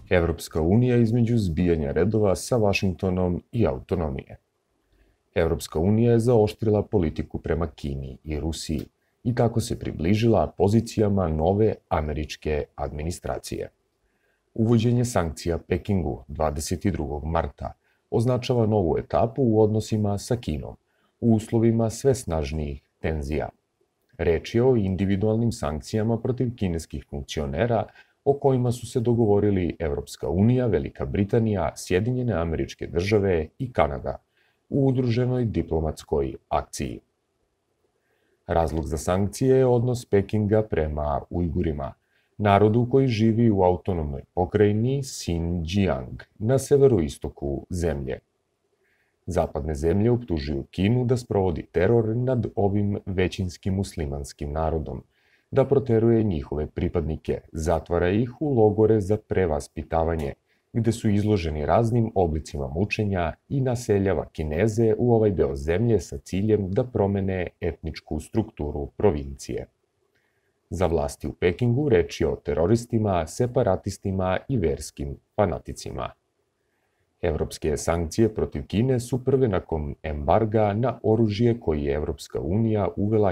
Evropska unija između zbijanja redova sa Vašingtonom i autonomije. Evropska unija je zaoštrila politiku prema Kini i Rusiji i tako se približila pozicijama nove američke administracije. Uvođenje sankcija Pekingu 22. marta označava novu etapu u odnosima sa Kinom, u uslovima sve snažnijih tenzija. Reč je o individualnim sankcijama protiv kineskih funkcionera o kojima su se dogovorili Evropska unija, Velika Britanija, Sjedinjene Američke Države i Kanada u udruženoj diplomatskoj akciji. Razlog za sankcije je odnos Pekinga prema Ujgurima, narodu koji živi u autonomnoj pokrajini Xinjiang na severoistoku zemlje. Zapadne zemlje optužuju Kinu da sprovodi teror nad ovim većinskim muslimanskim narodom, da proteruje njihove pripadnike, zatvara ih u logore za prevaspitavanje, gde su izloženi raznim oblicima mučenja i naseljava Kineze u ovaj deo zemlje sa ciljem da promene etničku strukturu provincije. Za vlasti u Pekingu reč je o teroristima, separatistima i verskim fanaticima. Evropske sankcije protiv Kine su prve nakon embarga na oružje koji je Evropska unija uvela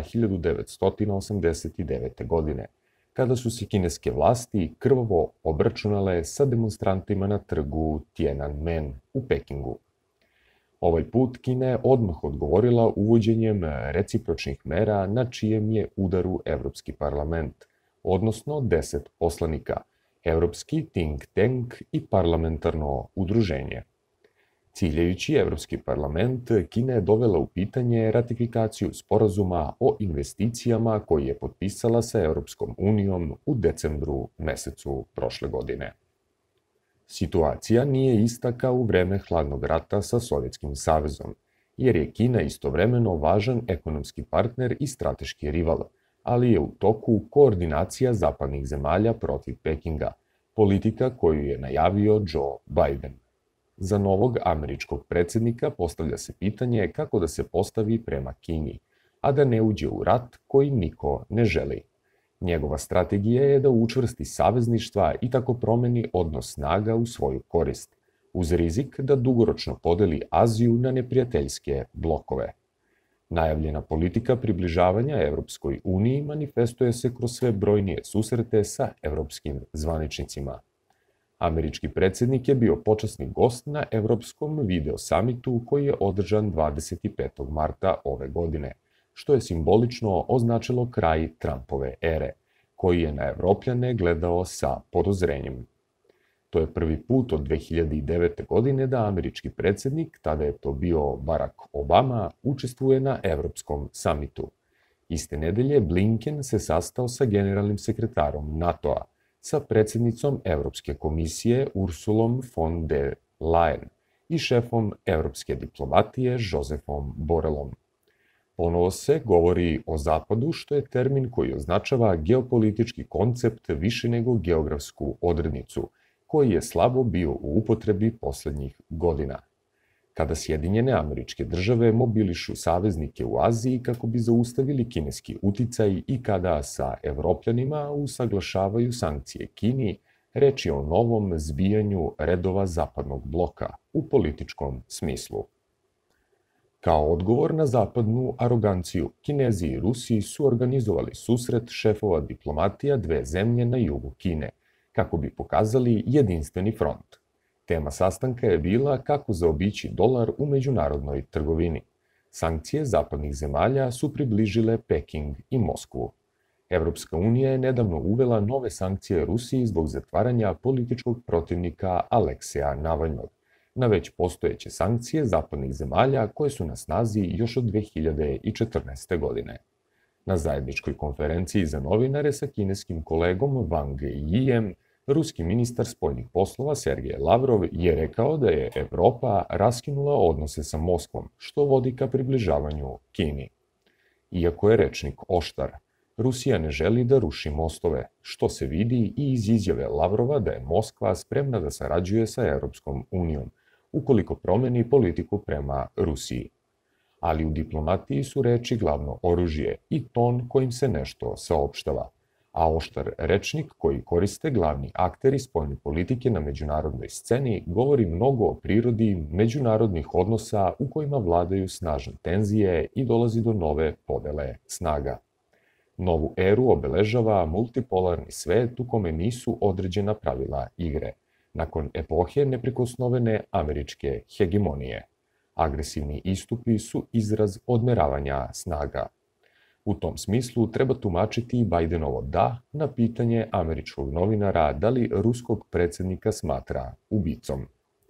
1989. godine, kada su se kineske vlasti krvavo obračunale sa demonstrantima na trgu Tiananmen u Pekingu. Ovaj put Kina je odmah odgovorila uvođenjem recipročnih mera na čijem je udaru Evropski parlament, odnosno 10 poslanika, Evropski think tank i parlamentarno udruženje. Ciljajući Evropski parlament, Kina je dovela u pitanje ratifikaciju sporazuma o investicijama koji je potpisala sa Evropskom unijom u decembru mesecu prošle godine. Situacija nije ista kao u vreme hladnog rata sa Sovjetskim savezom, jer je Kina istovremeno važan ekonomski partner i strateški rival, ali je u toku koordinacija zapadnih zemalja protiv Pekinga, politika koju je najavio Joe Biden. Za novog američkog predsjednika postavlja se pitanje kako da se postavi prema Kini, a da ne uđe u rat koji niko ne želi. Njegova strategija je da učvrsti savezništva i tako promeni odnos snaga u svoju korist, uz rizik da dugoročno podeli Aziju na neprijateljske blokove. Najavljena politika približavanja Evropskoj uniji manifestuje se kroz sve brojnije susrete sa evropskim zvaničnicima. Američki predsjednik je bio počasni gost na Evropskom video samitu koji je održan 25. marta ove godine, što je simbolično označilo kraj Trumpove ere, koji je na Evropljane gledao sa podozrenjem. To je prvi put od 2009. godine da američki predsjednik, tada je to bio Barack Obama, učestvuje na Evropskom samitu. Iste nedelje Blinken se sastao sa generalnim sekretarom NATO-a, sa predsjednicom Evropske komisije Ursulom von der Leyen i šefom evropske diplomatije Josefom Borelom. Ponovo se govori o Zapadu, što je termin koji označava geopolitički koncept više nego geografsku odrednicu, koji je slabo bio u upotrebi poslednjih godina. Kada Sjedinjene Američke Države mobilišu saveznike u Aziji kako bi zaustavili kineski uticaj i kada sa Evropljanima usaglašavaju sankcije Kini, reč je o novom zbijanju redova zapadnog bloka u političkom smislu. Kao odgovor na zapadnu aroganciju, Kinezi i Rusi su organizovali susret šefova diplomatija dve zemlje na jugu Kine, kako bi pokazali jedinstveni front. Tema sastanka je bila kako zaobići dolar u međunarodnoj trgovini. Sankcije zapadnih zemalja su približile Peking i Moskvu. Evropska unija je nedavno uvela nove sankcije Rusiji zbog zatvaranja političkog protivnika Alekseja Navalnog, na već postojeće sankcije zapadnih zemalja koje su na snazi još od 2014. godine. Na zajedničkoj konferenciji za novinare sa kineskim kolegom Wang Yijem, ruski ministar spoljnih poslova Sergej Lavrov je rekao da je Evropa raskinula odnose sa Moskvom, što vodi ka približavanju Kini. Iako je rečnik oštar, Rusija ne želi da ruši mostove, što se vidi i iz izjave Lavrova da je Moskva spremna da sarađuje sa Evropskom unijom, ukoliko promeni politiku prema Rusiji. Ali u diplomatiji su reči glavno oružje i ton kojim se nešto saopštava, a oštar rečnik koji koriste glavni akteri spoljne politike na međunarodnoj sceni govori mnogo o prirodi međunarodnih odnosa u kojima vladaju snažne tenzije i dolazi do nove podele snaga. Novu eru obeležava multipolarni svet u kome nisu određena pravila igre, nakon epohe neprikosnovene američke hegemonije. Agresivni istupi su izraz odmeravanja snaga. U tom smislu treba tumačiti i Bajdenovo da na pitanje američkog novinara da li ruskog predsjednika smatra ubicom.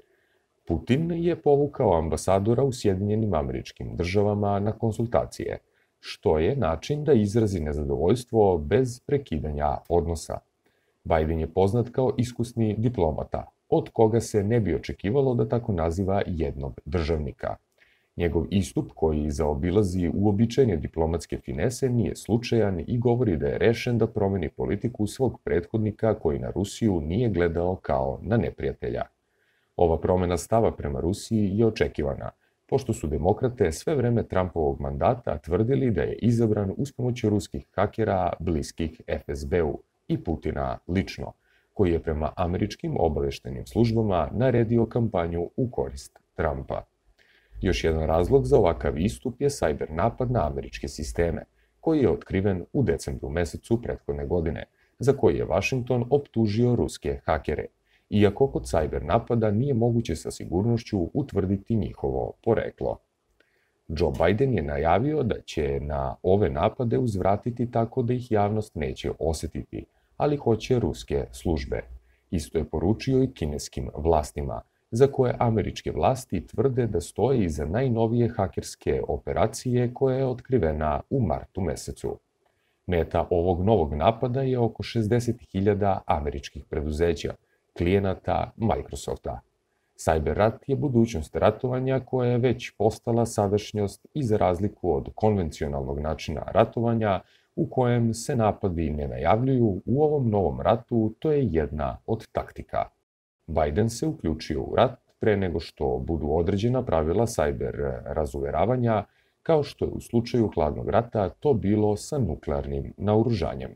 Putin je povukao ambasadora u Sjedinjenim Američkim Državama na konsultacije, što je način da izrazi nezadovoljstvo bez prekidanja odnosa. Bajden je poznat kao iskusni diplomata, od koga se ne bi očekivalo da tako naziva jednog državnika. Njegov istup, koji zaobilazi uobičajene diplomatske finese, nije slučajan i govori da je rešen da promeni politiku svog prethodnika koji na Rusiju nije gledao kao na neprijatelja. Ova promena stava prema Rusiji je očekivana, pošto su demokrate sve vreme Trumpovog mandata tvrdili da je izabran uz pomoć ruskih hakera bliskih FSB-u i Putina lično, koji je prema američkim obaveštajnim službama naredio kampanju u korist Trumpa. Još jedan razlog za ovakav istup je sajber napad na američke sisteme, koji je otkriven u decembru mesecu prethodne godine, za koji je Washington optužio ruske hakere, iako kod sajber napada nije moguće sa sigurnošću utvrditi njihovo poreklo. Joe Biden je najavio da će na ove napade uzvratiti tako da ih javnost neće osetiti, ali hoće ruske službe. Isto je poručio i kineskim vlastima, za koje američke vlasti tvrde da stoje iza najnovije hakerske operacije koja je otkrivena u martu mesecu. Meta ovog novog napada je oko 60.000 američkih preduzeća, klijenata Microsofta. Cyber rat je budućnost ratovanja koja je već postala sadašnjost i za razliku od konvencionalnog načina ratovanja u kojem se napadi ne najavljuju, u ovom novom ratu to je jedna od taktika. Biden se uključio u rat pre nego što budu određena pravila cyber razuveravanja, kao što je u slučaju hladnog rata to bilo sa nuklearnim naoružanjem.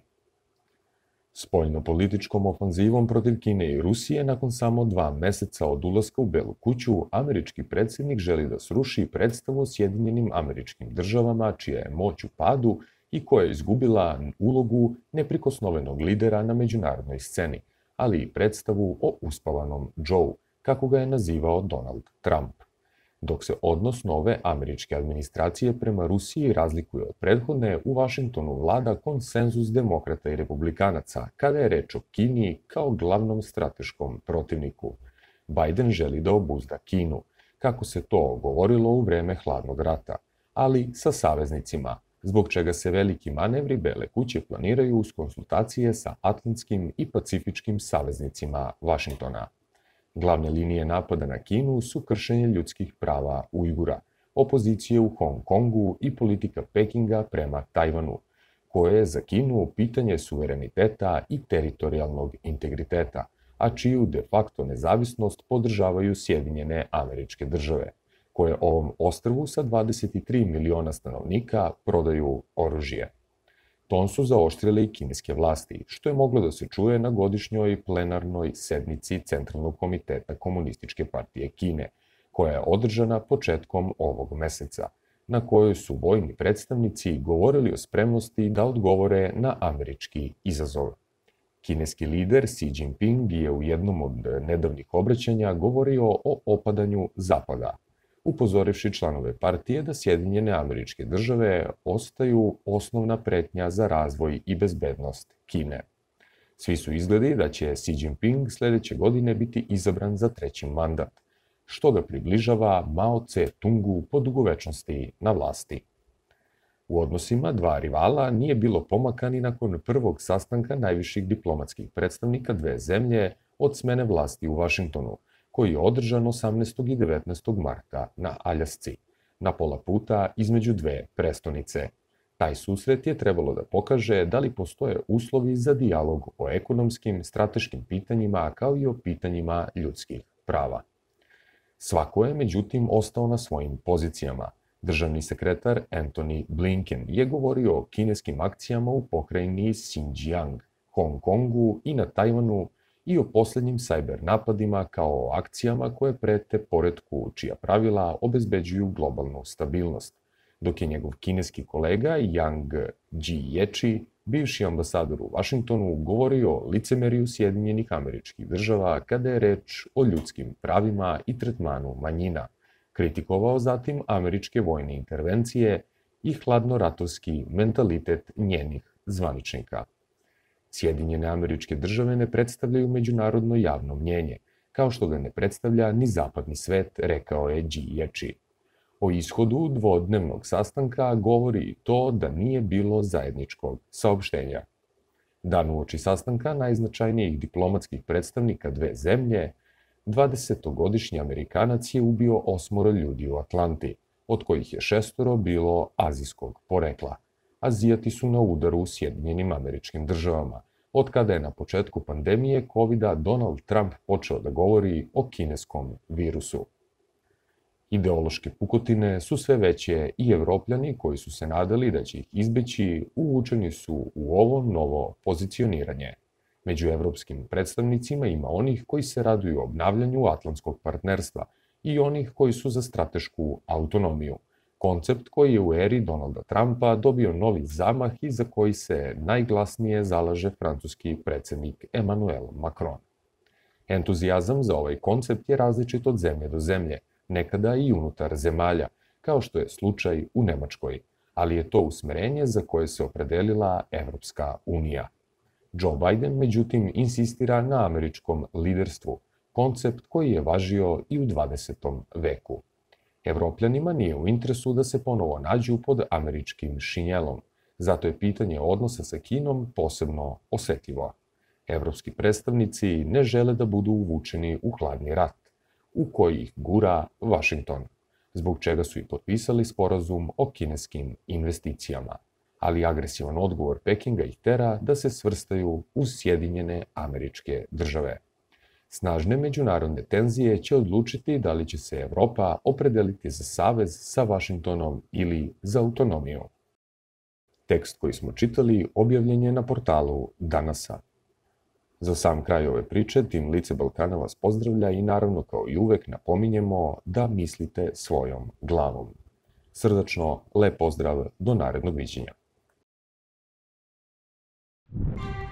Spoljno-političkom ofanzivom protiv Kine i Rusije nakon samo 2 meseca od ulaska u Belu kuću, američki predsjednik želi da sruši predstavu o Sjedinjenim Američkim Državama, čija je moć u padu i koja je izgubila ulogu neprikosnovenog lidera na međunarodnoj sceni, ali i predstavu o uspavanom Joe, kako ga je nazivao Donald Trump. Dok se odnos nove američke administracije prema Rusiji razlikuje od prethodne, u Vašingtonu vlada konsenzus demokrata i republikanaca kada je reč o Kini kao glavnom strateškom protivniku. Biden želi da obuzda Kinu, kako se to govorilo u vreme hladnog rata, ali sa saveznicima, zbog čega se veliki manevri Bele kuće planiraju uz konsultacije sa atlantskim i pacifičkim saveznicima Vašingtona. Glavne linije napada na Kinu su kršenje ljudskih prava Ujgura, opozicije u Hong Kongu i politika Pekinga prema Tajvanu, koje je za Kinu pitanje suvereniteta i teritorijalnog integriteta, a čiju de facto nezavisnost podržavaju Sjedinjene Američke Države, koje ovom ostrvu sa 23 miliona stanovnika prodaju oružje. Ton su zaoštrile i kineske vlasti, što je moglo da se čuje na godišnjoj plenarnoj sednici Centralnog komiteta Komunističke partije Kine, koja je održana početkom ovog meseca, na kojoj su vojni predstavnici govorili o spremnosti da odgovore na američki izazov. Kineski lider Xi Jinping je u jednom od nedavnih obraćanja govorio o opadanju Zapada, upozorivši članove partije da Sjedinjene Američke Države ostaju osnovna pretnja za razvoj i bezbednost Kine. Svi su izgledi da će Xi Jinping sledeće godine biti izabran za 3. mandat, što ga približava Mao Tse-tungu po dugovečnosti na vlasti. U odnosima dva rivala nije bilo pomaka ni nakon prvog sastanka najviših diplomatskih predstavnika dve zemlje od smene vlasti u Vašingtonu, koji je održan 18. i 19. marta na Aljasci, na pola puta između dve prestonice. Taj susret je trebalo da pokaže da li postoje uslovi za dijalog o ekonomskim, strateškim pitanjima kao i o pitanjima ljudskih prava. Svako je, međutim, ostao na svojim pozicijama, Državni sekretar Antony Blinken je govorio o kineskim akcijama u pokrajini Xinjiang, Hong Kongu i na Tajvanu i o poslednjim sajber napadima kao o akcijama koje prete poretku čija pravila obezbeđuju globalnu stabilnost, dok je njegov kineski kolega Yang Jiechi, bivši ambasador u Vašingtonu, govorio o licemeriju Sjedinjenih Američkih Država kada je reč o ljudskim pravima i tretmanu manjina, kritikovao zatim američke vojne intervencije i hladnoratovski mentalitet njenih zvaničnika. Sjedinjene Američke Države ne predstavljaju međunarodno javno mnjenje, kao što ga ne predstavlja ni zapadni svet, rekao je Jiechi. O ishodu dvodnevnog sastanka govori i to da nije bilo zajedničkog saopštenja. Dan uoči sastanka najznačajnijih diplomatskih predstavnika dve zemlje, 20-godišnji Amerikanac je ubio 8 ljudi u Atlanti, od kojih je 6 bilo azijskog porekla. Azijati su na udaru u Sjedinjenim Američkim Državama, od kada je na početku pandemije COVID-a Donald Trump počeo da govori o kineskom virusu. Ideološke pukotine su sve veće i Evropljani koji su se nadali da će ih izbeći uvučeni su u ovo novo pozicioniranje. Među evropskim predstavnicima ima onih koji se raduju obnavljanju atlantskog partnerstva i onih koji su za stratešku autonomiju, koncept koji je u eri Donalda Trumpa dobio novi zamah i za koji se najglasnije zalaže francuski predsednik Emmanuel Macron. Entuzijazam za ovaj koncept je različit od zemlje do zemlje, nekada i unutar zemalja, kao što je slučaj u Nemačkoj, ali je to usmerenje za koje se opredelila Evropska unija. Joe Biden, međutim, insistira na američkom liderstvu, koncept koji je važio i u 20. veku. Evropljanima nije u interesu da se ponovo nađu pod američkim šinjelom, zato je pitanje odnosa sa Kinom posebno osetljivo. Evropski predstavnici ne žele da budu uvučeni u hladni rat, u koji ih gura Vašington, zbog čega su i potpisali sporazum o kineskim investicijama, ali agresivan odgovor Pekinga ih tera da se svrstaju u Sjedinjene Američke Države. Snažne međunarodne tenzije će odlučiti da li će se Evropa opredeliti za savez sa Vašingtonom ili za autonomiju. Tekst koji smo čitali objavljen je na portalu Danasa. Za sam kraj ove priče, Tim Lice Balkana vas pozdravlja i naravno kao i uvek napominjemo da mislite svojom glavom. Srdačno, lep pozdrav, do narednog viđenja.